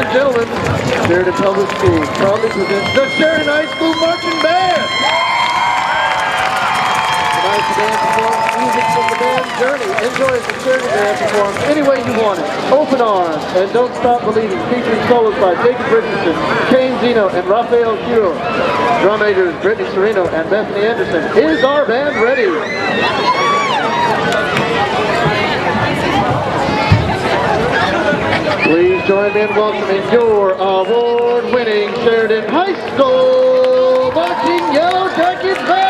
and gentlemen, Sheridan Public Schools proudly presents the Sheridan High School Marching Band. Tonight's band performs music from the band Journey. Enjoy as the Sheridan Band performs any way you want it. Open Arms and Don't Stop Believing, featuring solos by Jacob Richardson, Kane Zeno, and Rafael Hero. Drum majors Brittany Sereno and Bethany Anderson. Is our band ready? Please join me in welcoming your award-winning Sheridan High School Marching Yellow Jackets Band!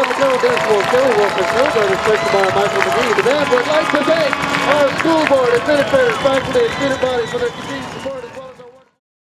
John McConnell Decibel, Kelly Wolf, and no other special by Michael McGee. The band would like to thank our school board, administrators, faculty, and student body for their continued support.